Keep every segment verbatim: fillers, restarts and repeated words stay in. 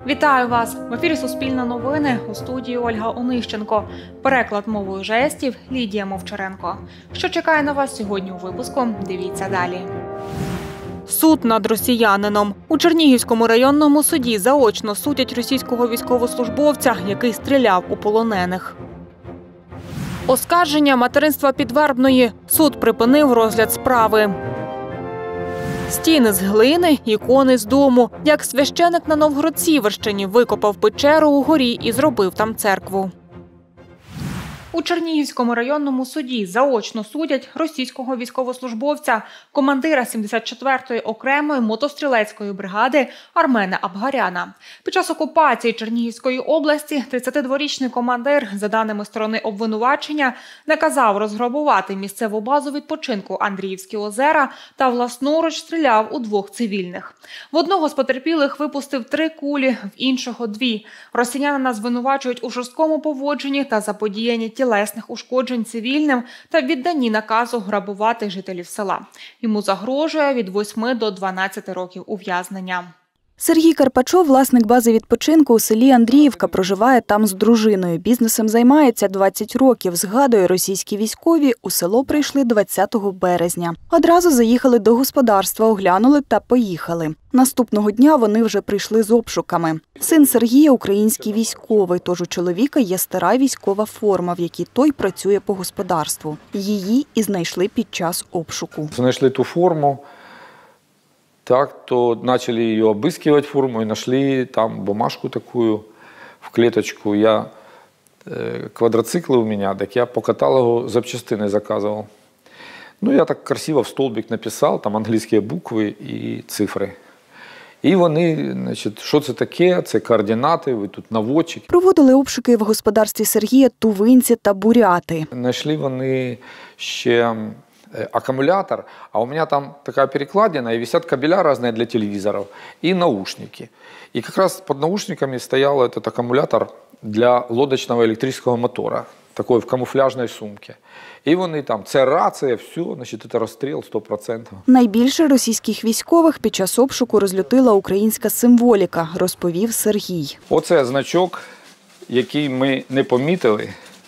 Вітаю вас! В ефірі Суспільне новини, у студії Ольга Онищенко. Переклад мовою жестів Лідія Мовчаренко. Що чекає на вас сьогодні у випуску? Дивіться далі. Суд над росіянином. У Чернігівському районному суді заочно судять російського військовослужбовця, який стріляв у полонених. Оскарження материнства Підвербної. Суд припинив розгляд справи. Стіни з глини, ікони з дому. Як священик на Новгород-Сіверщині викопав печеру у горі і зробив там церкву. У Чернігівському районному суді заочно судять російського військовослужбовця, командира сімдесят четвертої окремої мотострілецької бригади Армена Абгаряна. Під час окупації Чернігівської області тридцятидворічний командир, за даними сторони обвинувачення, наказав розграбувати місцеву базу відпочинку Андріївські озера та власноруч стріляв у двох цивільних. В одного з потерпілих випустив три кулі, в іншого – дві. Росіянина звинувачують у жорсткому поводженні та заподіянні тілесних ушкоджень цивільним та відданні наказу грабувати жителів села. Йому загрожує від восьми до дванадцяти років ув'язнення. Сергій Карпачов, власник бази відпочинку у селі Андріївка, проживає там з дружиною. Бізнесом займається двадцять років. Згадує, російські військові у село прийшли двадцятого березня. Одразу заїхали до господарства, оглянули та поїхали. Наступного дня вони вже прийшли з обшуками. Син Сергія – український військовий, тож у чоловіка є стара військова форма, в якій той працює по господарству. Її і знайшли під час обшуку. Знайшли ту форму. Так, то начали ее обыскивать форму и нашли там бумажку такую в клеточку. Я, э, квадроциклы у меня, так я по каталогу запчастины заказывал. Ну, я так красиво в столбик написал, там англійські букви і цифри. І вони, значить, що це таке, це координати, ви тут наводчик. Проводили обшуки в господарстві Сергія тувинці та буряти. Знайшли вони ще аккумулятор, а у меня там такая перекладина, и висят кабеля разные для телевизоров, и наушники. И как раз под наушниками стоял этот аккумулятор для лодочного электрического мотора, такой в камуфляжной сумке. І вони там, це рація, все, значить, це розстріл сто відсотків. Найбільше російських військових під час обшуку розлютила українська символіка, розповів Сергій. Оце значок, який ми не помітили.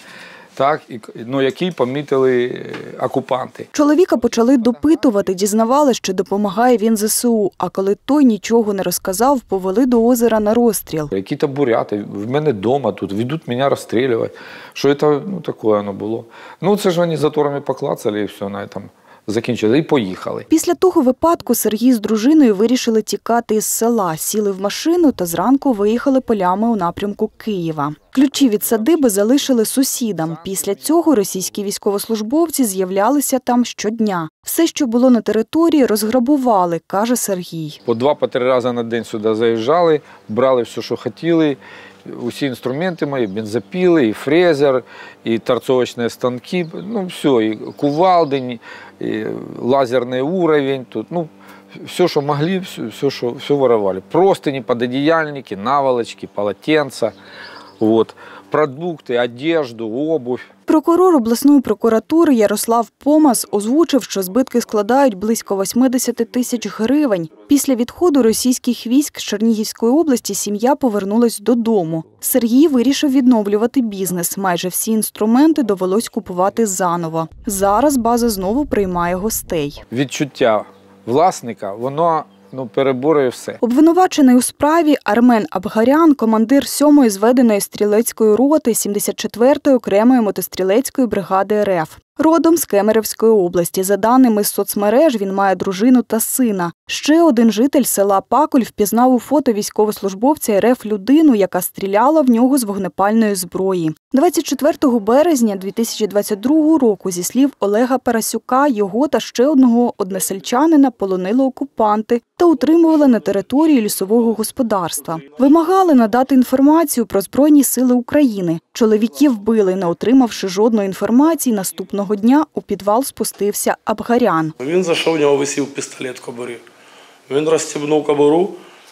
Так, ну, який помітили окупанти. Чоловіка почали допитувати, дізнавали, що допомагає він зе се у. А коли той нічого не розказав, повели до озера на розстріл. Які-то буряти, в мене вдома тут, ведуть мене розстрілювати. Що це, ну, таке воно було. Ну, це ж вони заторами поклацали і все, на цьому закінчили. І поїхали. Після того випадку Сергій з дружиною вирішили тікати із села. Сіли в машину та зранку виїхали полями у напрямку Києва. Ключі від садиби залишили сусідам. Після цього російські військовослужбовці з'являлися там щодня. Все, що було на території, розграбували, каже Сергій. По два-по три рази на день сюди заїжджали, брали все, що хотіли. Усі інструменти мої, бензопіли, і фрезер, і торцовочні станки, ну все, і кувалди, і лазерний уровень, тут, ну, все, що могли, все, все, що, все воровали. Простыни, пододеяльники, наволочки, полотенца, вот, продукти, одежду, обувь. Прокурор обласної прокуратури Ярослав Помаз озвучив, що збитки складають близько вісімдесят тисяч гривень. Після відходу російських військ з Чернігівської області сім'я повернулась додому. Сергій вирішив відновлювати бізнес. Майже всі інструменти довелось купувати заново. Зараз база знову приймає гостей. Відчуття власника, воно ну, переборює все. Обвинувачений у справі Армен Абгарян, командир сьомої зведеної стрілецької роти сімдесят четвертої окремої мотострілецької бригади ер еф. Родом з Кемеровської області. За даними з соцмереж, він має дружину та сина. Ще один житель села Пакуль впізнав у фото військовослужбовця ер еф людину, яка стріляла в нього з вогнепальної зброї. двадцять четвертого березня дві тисячі двадцять другого року, зі слів Олега Парасюка, його та ще одного односельчанина полонили окупанти та утримували на території лісового господарства. Вимагали надати інформацію про Збройні сили України. Чоловіків били, не отримавши жодної інформації. Наступного дня у підвал спустився Абгарян. Він зайшов, у нього висів пістолет в кобурі. Він розстібнув кобуру,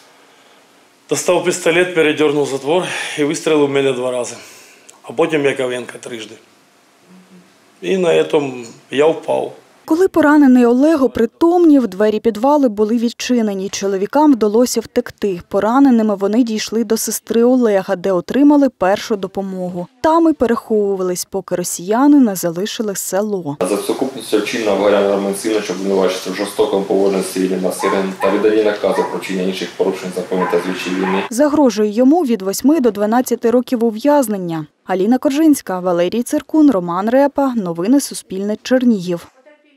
достав пістолет, передернув затвор і вистрілив в мене два рази. А потім Яковенка трижди. І на цьому я впав. Коли поранений Олег опритомнів, двері підвалу були відчинені. Чоловікам вдалося втекти. Пораненими вони дійшли до сестри Олега, де отримали першу допомогу. Там і переховувались, поки росіяни не залишили село. За сукупністю вчинення Абгаряна Романа Васильовича обвинувачується в жорстокому поводженні з цивільним населенням та виданні наказу про вчинення інших порушень законів та звичаїв війни. Загрожує йому від восьми до дванадцяти років ув'язнення. Аліна Коржинська, Валерій Циркун, Роман Репа. Новини Суспільне. Чернігів.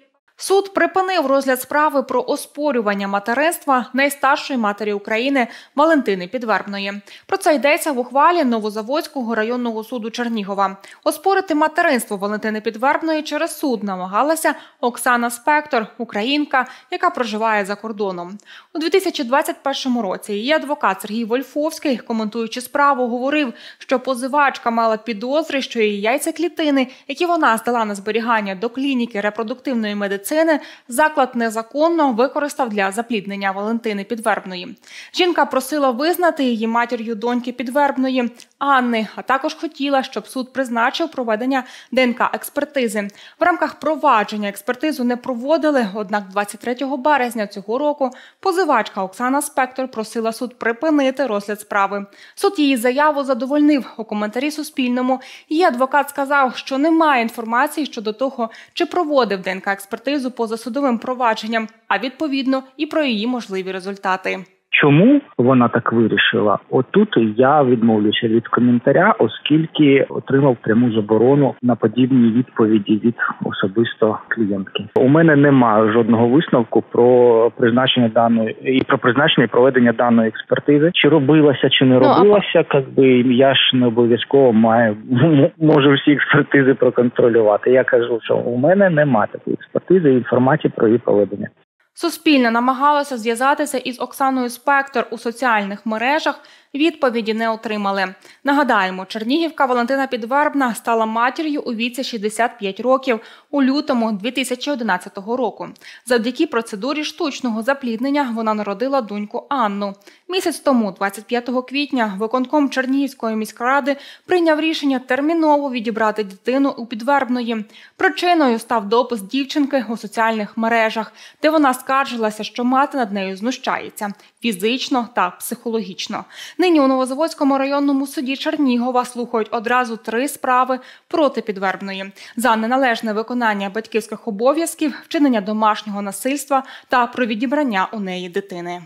Суд припинив розгляд справи про оспорювання материнства найстаршої матері України Валентини Підвербної. Про це йдеться в ухвалі Новозаводського районного суду Чернігова. Оспорити материнство Валентини Підвербної через суд намагалася Оксана Спектор, українка, яка проживає за кордоном. У дві тисячі двадцять першому році її адвокат Сергій Вольфовський, коментуючи справу, говорив, що позивачка мала підозри, що її яйцеклітини, які вона здала на зберігання до клініки репродуктивної медицини, заклад незаконно використав для запліднення Валентини Підвербної. Жінка просила визнати її матір'ю доньки Підвербної Анни, а також хотіла, щоб суд призначив проведення Д Н К-експертизи. В рамках провадження експертизу не проводили, однак двадцять третього березня цього року позивачка Оксана Спектор просила суд припинити розгляд справи. Суд її заяву задовольнив. У коментарі Суспільному її адвокат сказав, що немає інформації щодо того, чи проводив Д Н К-експертизу поза судовим провадженням, а відповідно і про її можливі результати. Чому вона так вирішила? Отут я відмовлюся від коментаря, оскільки отримав пряму заборону на подібні відповіді від особисто клієнтки. У мене немає жодного висновку про призначення даної і про призначення і проведення даної експертизи. Чи робилася, чи не робилася, якби я ж не обов'язково маю можу всі експертизи проконтролювати. Я кажу, що у мене немає такої експертизи і інформації про її проведення. Суспільне намагалося зв'язатися із Оксаною Спектор у соціальних мережах, відповіді не отримали. Нагадаємо, чернігівка Валентина Підвербна стала матір'ю у віці шістдесят п'ять років у лютому дві тисячі одинадцятого року. Завдяки процедурі штучного запліднення вона народила доньку Анну. Місяць тому, двадцять п'ятого квітня, виконком Чернігівської міськради прийняв рішення терміново відібрати дитину у Підвербної. Причиною став допис дівчинки у соціальних мережах, де вона скаржилася, що мати над нею знущається – фізично та психологічно. Нині у Новозаводському районному суді Чернігова слухають одразу три справи проти Підвербної за неналежне виконання батьківських обов'язків, вчинення домашнього насильства та про відібрання у неї дитини.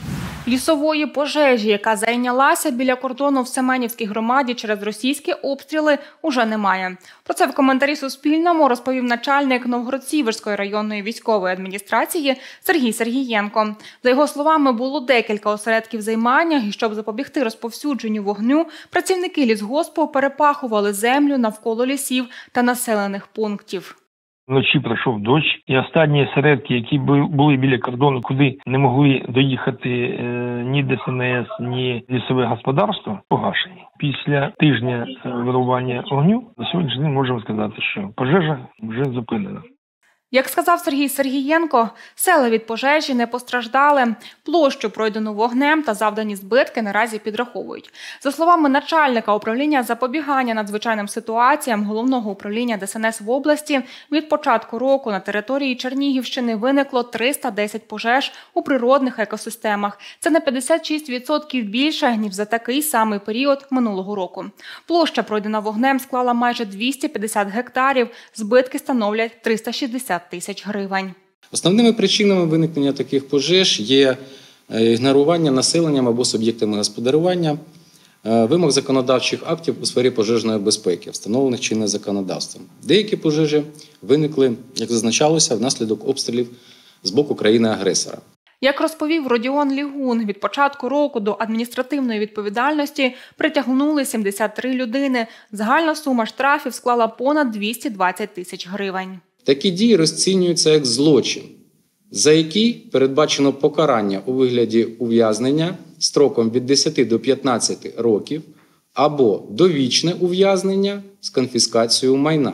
Лісової пожежі, яка зайнялася біля кордону в Семенівській громаді через російські обстріли, уже немає. Про це в коментарі Суспільному розповів начальник Новгород-Сіверської районної військової адміністрації Сергій Сергієнко. За його словами, було декілька осередків займання, і щоб запобігти розповсюдженню вогню, працівники лісгоспу перепахували землю навколо лісів та населених пунктів. Вночі пройшов дощ, і останні осередки, які були біля кордону, куди не могли доїхати е, ні Д С Н С, ні лісове господарство, погашені. Після тижня вирубання вогню на сьогоднішній день можемо сказати, що пожежа вже зупинена. Як сказав Сергій Сергієнко, села від пожежі не постраждали. Площу, пройдену вогнем та завдані збитки, наразі підраховують. За словами начальника управління запобігання надзвичайним ситуаціям Головного управління Д С Н С в області, від початку року на території Чернігівщини виникло триста десять пожеж у природних екосистемах. Це на п'ятдесят шість відсотків більше, ніж за такий самий період минулого року. Площа, пройдена вогнем, склала майже двісті п'ятдесят гектарів, збитки становлять триста шістдесят тисяч гривень. Основними причинами виникнення таких пожеж є ігнорування населенням або суб'єктами господарювання вимог законодавчих актів у сфері пожежної безпеки, встановлених чинним законодавством. Деякі пожежі виникли, як зазначалося, внаслідок обстрілів з боку країни-агресора. Як розповів Родіон Лігун, від початку року до адміністративної відповідальності притягнули сімдесят три людини. Загальна сума штрафів склала понад двісті двадцять тисяч гривень. Такі дії розцінюються як злочин, за який передбачено покарання у вигляді ув'язнення строком від десяти до п'ятнадцяти років або довічне ув'язнення з конфіскацією майна.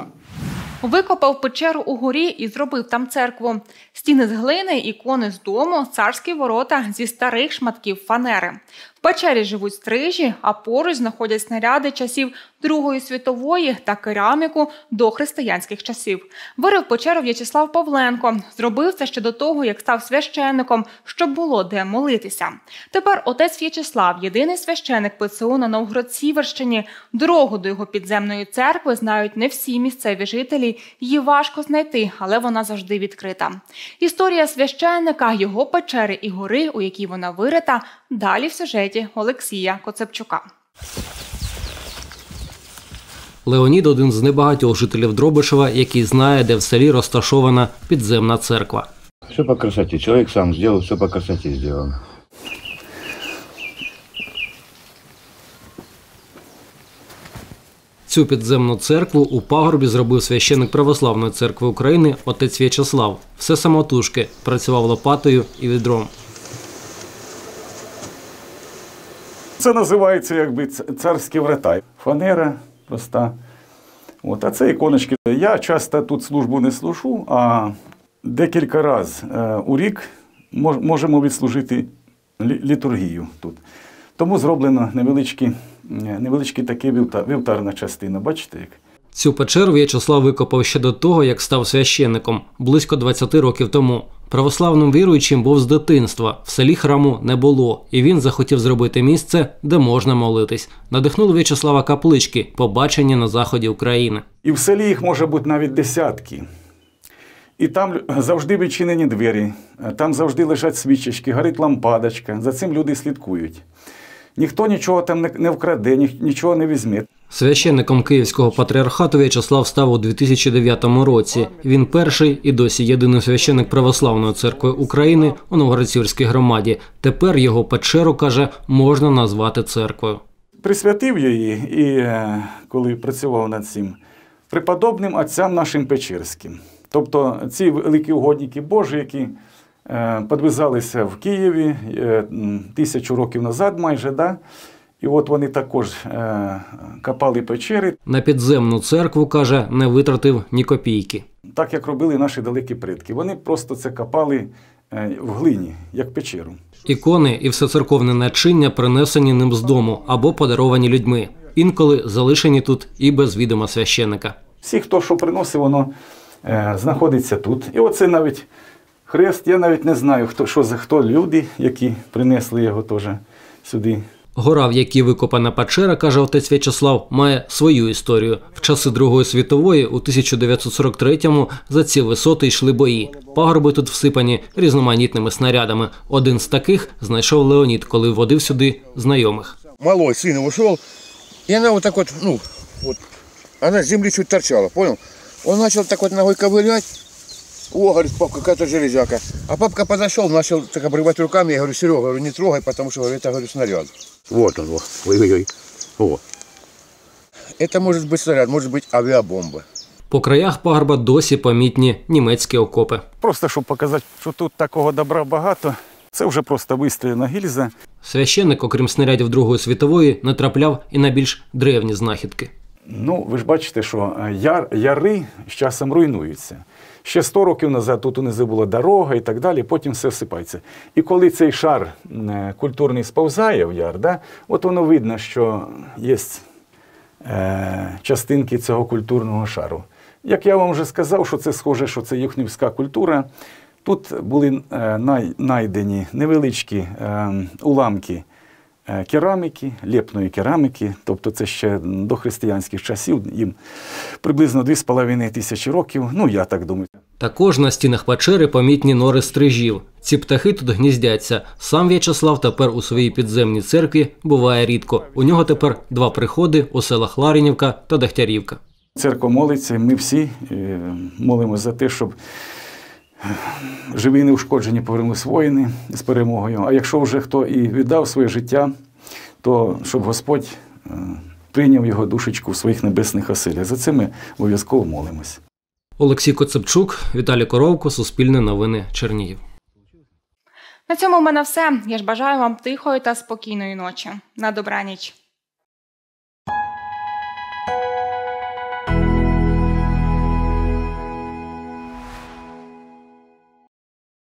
Викопав печеру у горі і зробив там церкву. Стіни з глини, ікони з дому, царські ворота зі старих шматків фанери. В печері живуть стрижі, а поруч знаходять снаряди часів Другої світової та кераміку дохристиянських часів. Вирив печеру В'ячеслав Павленко. Зробив це ще до того, як став священником, щоб було де молитися. Тепер отець В'ячеслав – єдиний священик ПЦУ на Новгород-Сіверщині. Дорогу до його підземної церкви знають не всі місцеві жителі. Її важко знайти, але вона завжди відкрита. Історія священника, його печери і гори, у якій вона вирита, далі в сюжеті Олексія Коцепчука. Леонід – один з небагатьох жителів Дробишева, який знає, де в селі розташована підземна церква. Все по красоте. Человек сам сделал, все по красоте сделано. Цю підземну церкву у пагорбі зробив священик Православної церкви України отець В'ячеслав. Все самотужки, працював лопатою і відром. Це називається якби царський врата. Фанера проста. От, а це іконочки. Я часто тут службу не служу, а декілька разів у рік можемо відслужити літургію тут. Тому зроблено невеличкий, невеличкий такий вівтарна частина. Бачите як? Цю печеру В'ячеслав викопав ще до того, як став священником, близько двадцяти років тому. Православним віруючим був з дитинства, в селі храму не було, і він захотів зробити місце, де можна молитись. Надихнули В'ячеслава каплички, побачені на заході України. І в селі їх може бути навіть десятки. І там завжди відчинені двері, там завжди лежать свічечки, горить лампадочка, за цим люди слідкують. Ніхто нічого там не вкраде, нічого не візьме. Священником Київського патріархату В'ячеслав став у дві тисячі дев'ятому році. Він перший і досі єдиний священник Православної церкви України у Новгород-Сіверській громаді. Тепер його печеру, каже, можна назвати церквою. Присвятив її, і коли працював над цим, преподобним отцям нашим печерським. Тобто ці великі угодники Божі, які підвизалися в Києві тисячу років назад майже, да? І от вони також е, копали печери. На підземну церкву, каже, не витратив ні копійки. Так, як робили наші далекі предки. Вони просто це копали е, в глині, як печеру. Ікони і все церковне начиння принесені ним з дому або подаровані людьми. Інколи залишені тут і без відома священика. Всі, хто що приносив, воно е, знаходиться тут. І оце навіть хрест, я навіть не знаю, хто, що за хто люди, які принесли його теж сюди. Гора, в якій викопана печера, каже отець В'ячеслав, має свою історію. В часи Другої світової у тисяча дев'ятсот сорок третьому за ці висоти йшли бої. Пагорби тут всипані різноманітними снарядами. Один з таких знайшов Леонід, коли водив сюди знайомих. Малой син вийшов, і вона отак от, ну, от, вона з землі чуть торчала, понял? Он почав так от ногою ковиряти. О, говорит, папа, какая-то железяка. А папка подошел, начал так обрывать руками. Я говорю, Серега, говорю, не трогай, потому что это, говорю, снаряд. Вот он, вот. Ой-ой-ой. О. Это может быть снаряд, может быть авиабомба. По краях пагорба досі помітні німецькі окопи. Просто, щоб показати, що тут такого добра багато, це вже просто вистріляна гільза. Священник, окрім снарядів Другої світової, натрапляв і на більш древні знахідки. Ну, ви ж бачите, що яр, яри з часом руйнуються. Ще сто років назад тут унизу була дорога і так далі, потім все всипається. І коли цей шар культурний сповзає в яр, да, от воно видно, що є е, частинки цього культурного шару. Як я вам вже сказав, що це схоже, що це юхнівська культура, тут були е, най, найдені невеличкі е, уламки кераміки, лєпної кераміки, тобто це ще до християнських часів, їм приблизно дві з половиною тисячі років, ну я так думаю. Також на стінах печери помітні нори стрижів. Ці птахи тут гніздяться. Сам В'ячеслав тепер у своїй підземній церкві буває рідко. У нього тепер два приходи у селах Ларинівка та Дахтярівка. Церква молиться, ми всі молимося за те, щоб живі і неушкоджені повернулись воїни з перемогою. А якщо вже хто і віддав своє життя, то щоб Господь прийняв його душечку в своїх небесних оселях. За це ми обов'язково молимось. Олексій Коцепчук, Віталій Коровко, Суспільне новини, Чернігів. На цьому в мене все. Я ж бажаю вам тихої та спокійної ночі. На добраніч.